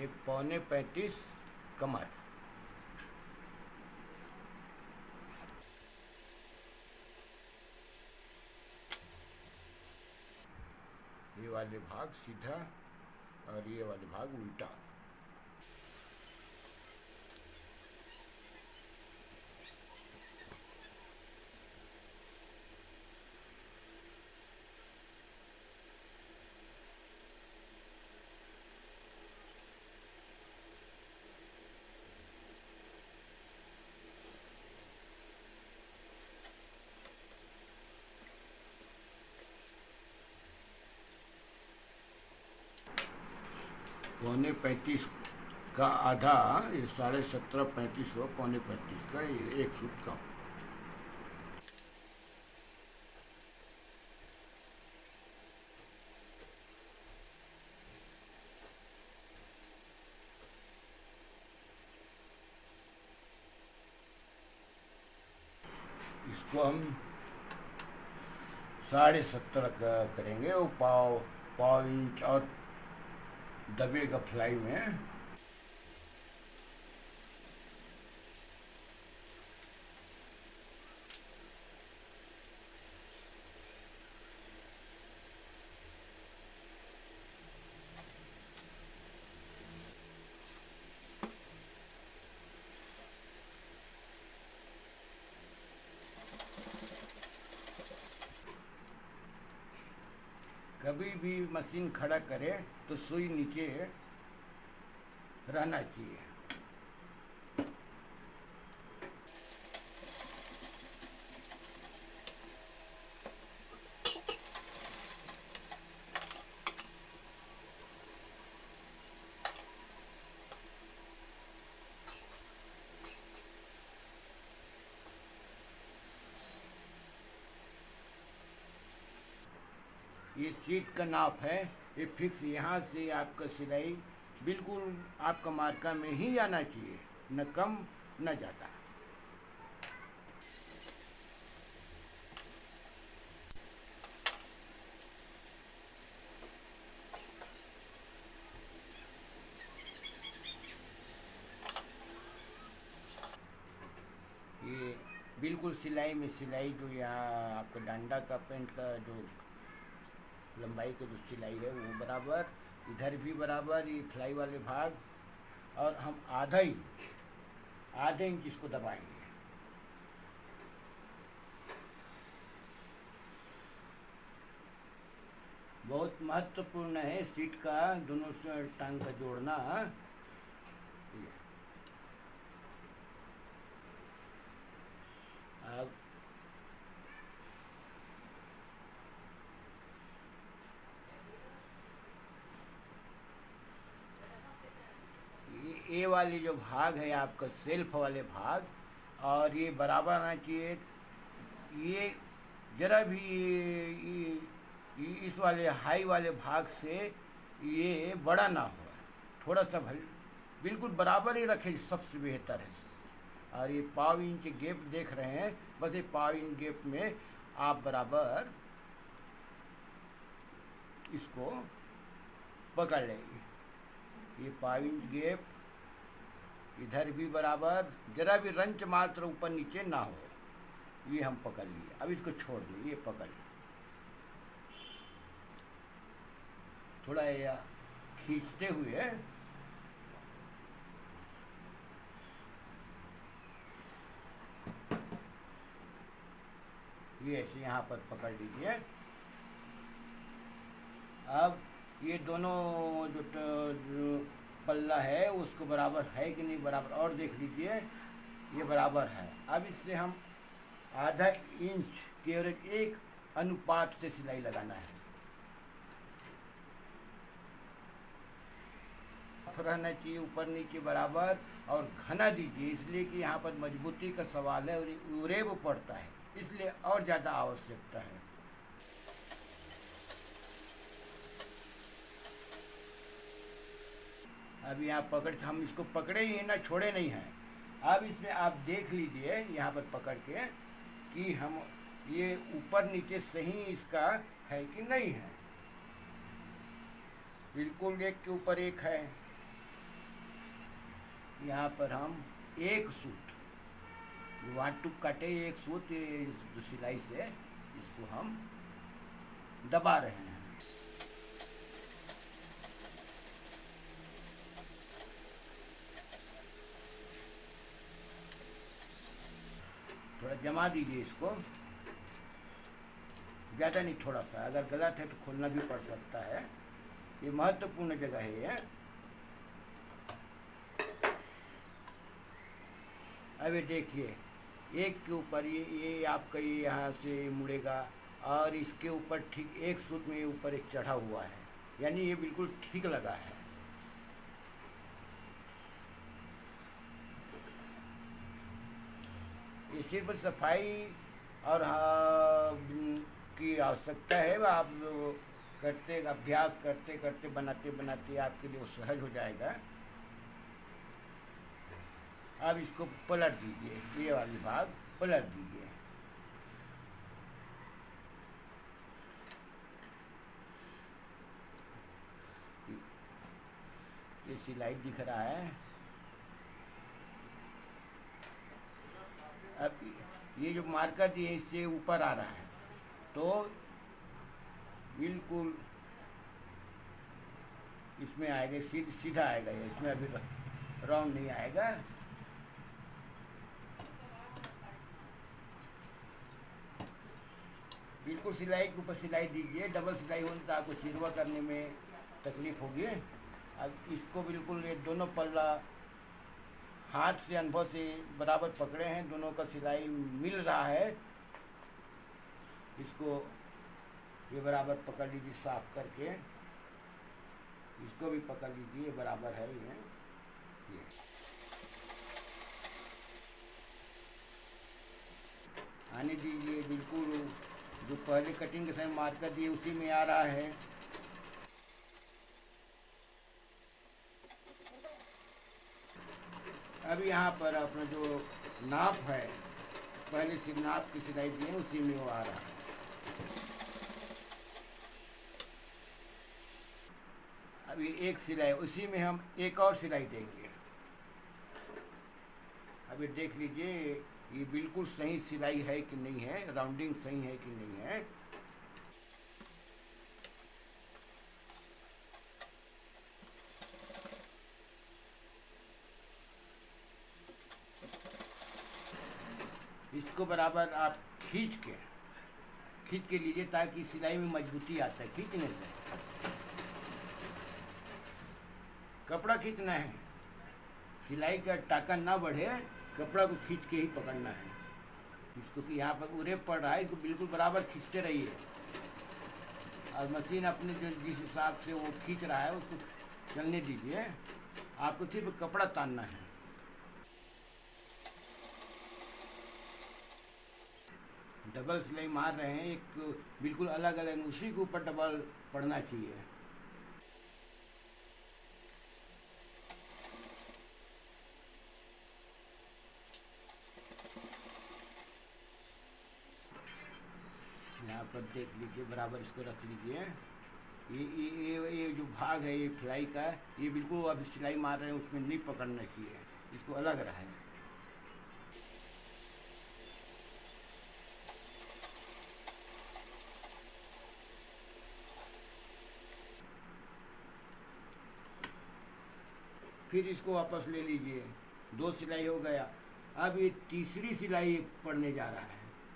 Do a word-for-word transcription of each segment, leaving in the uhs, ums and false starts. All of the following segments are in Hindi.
ये पौने पैंतीस कमर। ये वाले भाग सीधा और ये वाले भाग उल्टा। पौने पैंतीस का आधा, ये साढ़े सत्रह पैंतीस हो, पौने पैंतीस का ये एक सूट का। इसको हम साढ़े सत्तर का करेंगे। वो पाव पाव इंच और दबेगा फ्लाई में। कभी भी मशीन खड़ा करे तो सुई नीचे रहना चाहिए। ये सीट का नाप है, ये फिक्स। यहाँ से आपका सिलाई बिल्कुल आपका मार्का में ही आना चाहिए, न कम न ज़्यादा। ये बिल्कुल सिलाई में सिलाई जो यहाँ आपका डांडा का पेंट का जो लंबाई की जो सिलाई है वो बराबर, इधर भी बराबर, ये फ्लाई वाले भाग। और हम आधा ही आधे इंच इसको दबाएंगे। बहुत महत्वपूर्ण है सीट का दोनों से टांग का जोड़ना। अब ये वाली जो भाग है आपका सेल्फ वाले भाग, और ये बराबर आना चाहिए। ये जरा भी ये, ये इस वाले हाई वाले भाग से ये बड़ा ना हो, थोड़ा सा भल बिल्कुल बराबर ही रखें, सबसे बेहतर है। और ये पाव इंच गैप देख रहे हैं, बस ये पाव इंच गैप में आप बराबर इसको पकड़ लेंगे। ये पाव इंच गैप, इधर भी बराबर, जरा भी रंच मात्र ऊपर नीचे ना हो, ये हम पकड़ लिए। अब इसको छोड़ दिए, ये पकड़ लिए। थोड़ा ये खींचते हुए ये ऐसे यहाँ पर पकड़ लीजिए। अब ये दोनों जो, जो पल्ला है उसको बराबर है कि नहीं बराबर, और देख लीजिए ये बराबर है। अब इससे हम आधा इंच केवल एक अनुपात से सिलाई लगाना है। रहना चाहिए ऊपर नीचे बराबर, और घना दीजिए, इसलिए कि यहाँ पर मजबूती का सवाल है और उरेब पड़ता है, इसलिए और ज़्यादा आवश्यकता है। अब यहाँ पकड़, हम इसको पकड़े ही ना, छोड़े नहीं हैं। अब इसमें आप देख लीजिए यहाँ पर पकड़ के कि हम ये ऊपर नीचे सही इसका है कि नहीं है। बिल्कुल एक के ऊपर एक है। यहाँ पर हम एक सूत वन टू काटे, एक सूत ये जो सिलाई से इसको हम दबा रहे हैं। थोड़ा जमा दीजिए इसको, ज़्यादा नहीं, थोड़ा सा। अगर गलत है तो खोलना भी पड़ सकता है, ये महत्वपूर्ण जगह है ये। अभी देखिए एक के ऊपर ये ये आपका ये यहाँ से मुड़ेगा और इसके ऊपर ठीक एक सूत में ऊपर एक चढ़ा हुआ है, यानी ये बिल्कुल ठीक लगा है। ये सिर्फ सफाई और हाँ, की आवश्यकता है, आप करते अभ्यास करते करते बनाते बनाते आपके लिए वो सहज हो जाएगा। अब इसको पलट दीजिए, ये वाली भाग पलट दीजिए। ये सिलाई दिख रहा है। अब ये जो मार्कर दिए इससे ऊपर आ रहा है, तो बिल्कुल इसमें आएगा, सीध, सीधा आएगा ये, इसमें अभी राउंड नहीं आएगा। बिल्कुल सिलाई के ऊपर सिलाई दीजिए। डबल सिलाई होने तो आपको चिरवा करने में तकलीफ होगी। अब इसको बिल्कुल ये दोनों पल्ला हाथ से अनुभव से बराबर पकड़े हैं, दोनों का सिलाई मिल रहा है। इसको ये बराबर पकड़ लीजिए साफ करके, इसको भी पकड़ लीजिए, बराबर है ये ये आने दीजिए। बिल्कुल जो पहले कटिंग के समय मार्कर दिए उसी में आ रहा है। अब यहाँ पर अपना जो नाप है, पहले से नाप की सिलाई दिए उसी में वो आ रहा है। अभी एक सिलाई, उसी में हम एक और सिलाई देंगे। अभी देख लीजिए ये बिल्कुल सही सिलाई है कि नहीं है, राउंडिंग सही है कि नहीं है। इसको बराबर आप खींच के खींच के लीजिए ताकि सिलाई में मजबूती आता है। खींचने से कपड़ा खींचना है, सिलाई का टाका ना बढ़े, कपड़ा को खींच के ही पकड़ना है। इसको कि यहाँ पर उरेप पड़ रहा है, इसको बिल्कुल बराबर खींचते रहिए और मशीन अपने जो जिस हिसाब से वो खींच रहा है उसको चलने दीजिए। आपको सिर्फ कपड़ा तानना है। डबल सिलाई मार रहे हैं, एक बिल्कुल अलग अलग, उसी के ऊपर डबल पड़ना चाहिए। यहाँ पर देख लीजिए, बराबर इसको रख लीजिए। ये ये ये ये जो भाग है ये फ्लाई का, ये बिल्कुल अभी सिलाई मार रहे हैं उसमें नहीं पकड़ना चाहिए, इसको अलग रहे। फिर इसको वापस ले लीजिए। दो सिलाई हो गया, अब ये तीसरी सिलाई पड़ने जा रहा है।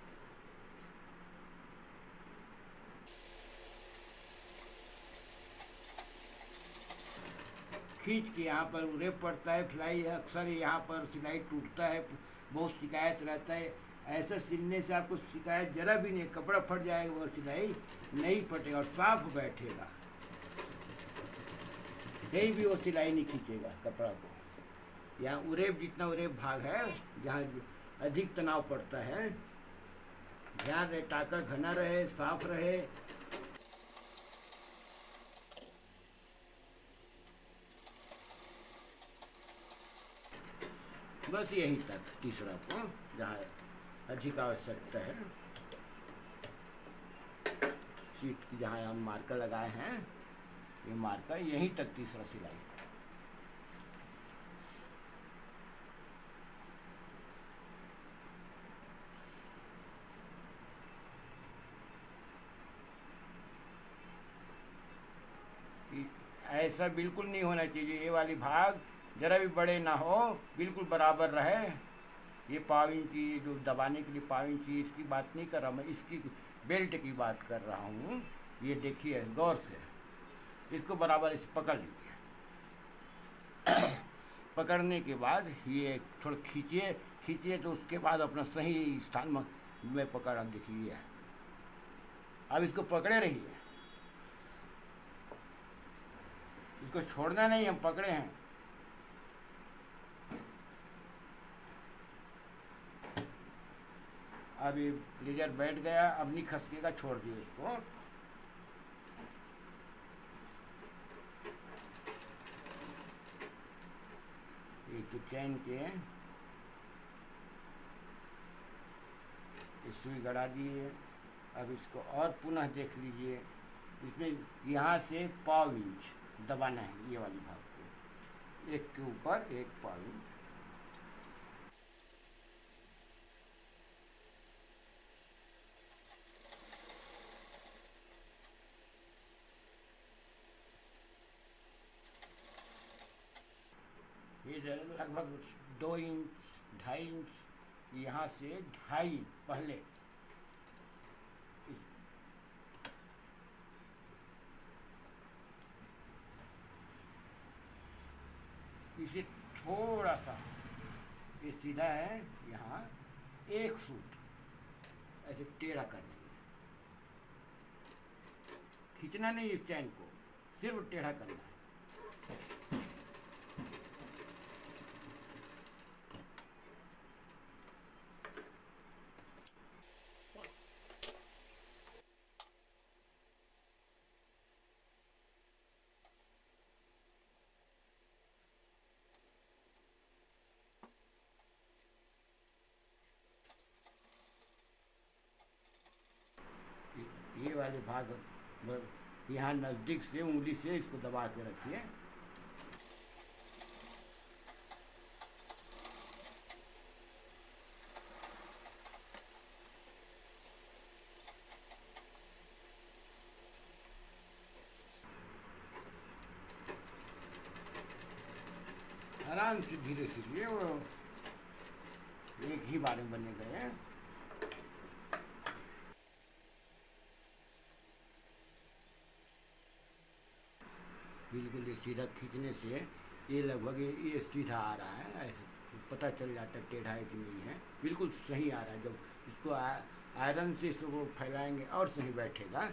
खींच के यहाँ पर रेप पड़ता है, फ्लाई अक्सर यहाँ पर सिलाई टूटता है, बहुत शिकायत रहता है। ऐसा सिलने से आपको शिकायत जरा भी नहीं, कपड़ा फट जाएगा वो सिलाई नहीं फटेगा और साफ बैठेगा, कहीं भी वो सिलाई नहीं खींचेगा कपड़ा को। यहाँ उरेब जितना उरेब भाग है जहाँ अधिक तनाव पड़ता है, ध्यान रहे टाका घना रहे, साफ रहे। बस यहीं तक तीसरा को जहाँ अधिक आवश्यकता है, सीट की जहाँ हम मार्कर लगाए हैं, ये मार्कर यहीं तक तीसरा सिलाई। ऐसा बिल्कुल नहीं होना चाहिए। ये वाली भाग ज़रा भी बड़े ना हो, बिल्कुल बराबर रहे। ये पाव इंची जो दबाने के लिए पाव इंची, इसकी बात नहीं कर रहा मैं, इसकी बेल्ट की बात कर रहा हूँ। ये देखिए गौर से, इसको बराबर इसे पकड़ लीजिए। पकड़ने के बाद ये थोड़ा खींचिए, खींचिए तो उसके बाद अपना सही स्थान में, में पकड़ देखिए। अब इसको पकड़े रहिए, इसको छोड़ना नहीं, हम पकड़े हैं। अब ये प्लेजर बैठ गया, अब नहीं खसकेगा, छोड़ दिए इसको। ये तो चैन के सुई गड़ा दिए। अब इसको और पुनः देख लीजिए, इसमें यहाँ से पाव इंच दबाना है, ये वाली भाग को, एक के ऊपर एक पाव इंच। ये लगभग दो इंच ढाई इंच, यहाँ से ढाई पहले इसे थोड़ा सा, ये सीधा है, यहाँ एक सूट ऐसे टेढ़ा कर लेंगे। खींचना नहीं इस चैन को, सिर्फ टेढ़ा करना है। ये वाले भाग यहाँ नज़दीक से उंगली से इसको दबा के रखिए। आराम से धीरे धीरे, वो एक ही बार में बने गए। बिल्कुल ये सीधा खींचने से ये लगभग ये सीधा आ रहा है, ऐसे पता चल जाता है टेढ़ा है कि नहीं है। बिल्कुल सही आ रहा है। जब इसको आयरन से इसको फैलाएंगे और सही बैठेगा।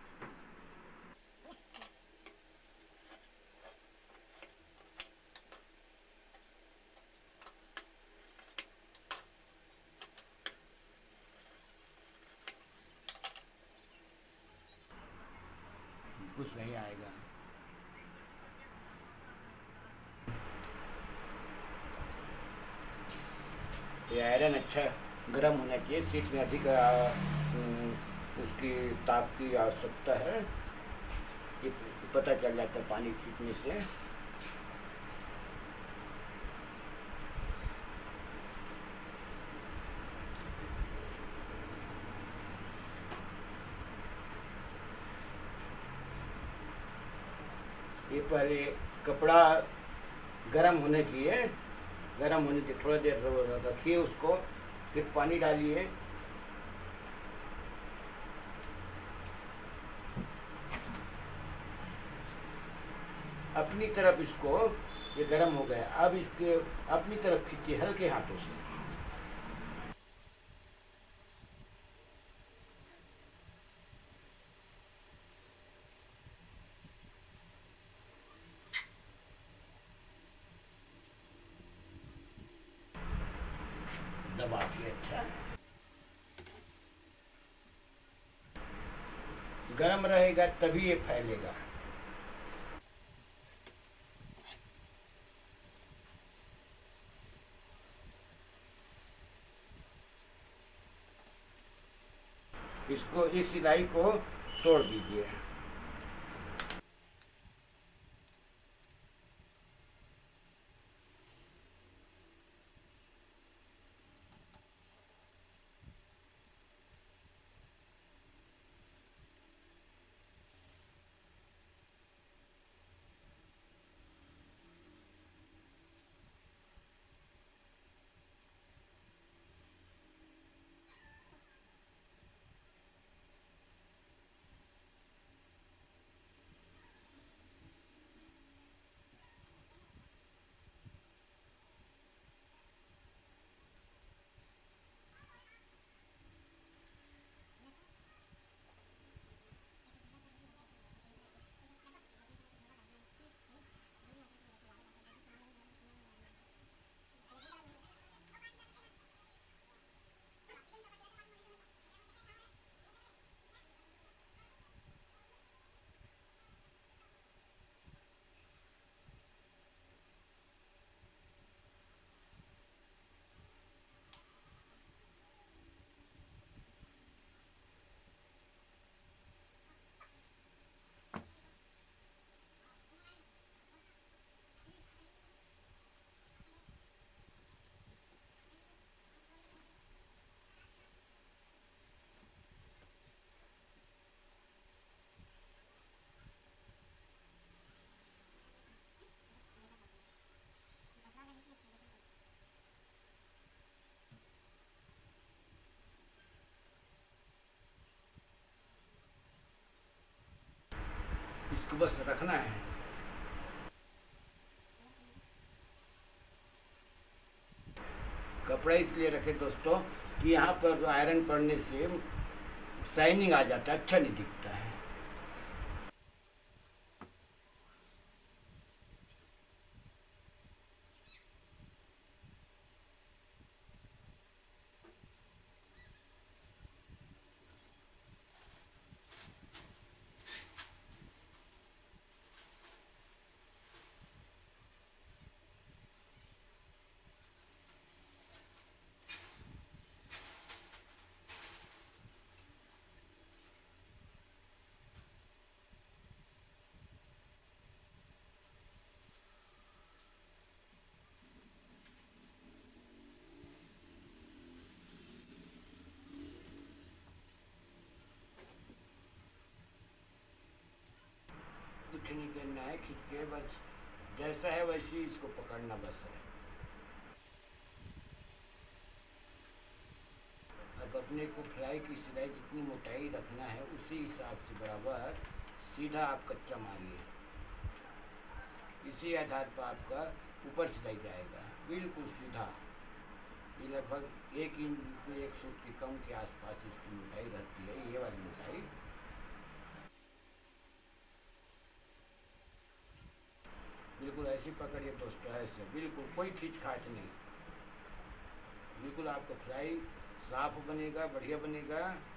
कुछ सही आएगा। ये आयरन अच्छा गर्म होना चाहिए, सीट में अधिक उसकी ताप की आवश्यकता है, ये पता चल जाता है पानी खींचने से। ये पहले कपड़ा गर्म होने चाहिए, गर्म होने के थोड़ा देर रखिए उसको, फिर पानी डालिए। अपनी तरफ इसको, ये गर्म हो गया, अब इसके अपनी तरफ खींचिए हल्के हाथों से। दबा के अच्छा गर्म रहेगा तभी ये फैलेगा। इसको, इस सिलाई को तोड़ दीजिए। बस रखना है। कपड़ा इसलिए रखे दोस्तों कि यहाँ पर आयरन पड़ने से शाइनिंग आ जाता है, अच्छा नहीं दिखता है। कुछ नहीं करना है, खींच के बस जैसा है वैसे ही इसको पकड़ना बस है। अब अपने को फ्राई की सिलाई जितनी मोटाई रखना है उसी हिसाब से बराबर सीधा आप कच्चा मारिए। इसी आधार पर आपका ऊपर सिलाई जाएगा बिल्कुल सीधा। ये लगभग एक इंच एक सूट की कम के आसपास इसकी मोटाई रहती है, ये वाली मोटाई। बिल्कुल ऐसी पकड़िए दोस्तों, ऐसे बिल्कुल कोई खींच खाच नहीं। बिल्कुल आपका फ्राई साफ बनेगा, बढ़िया बनेगा।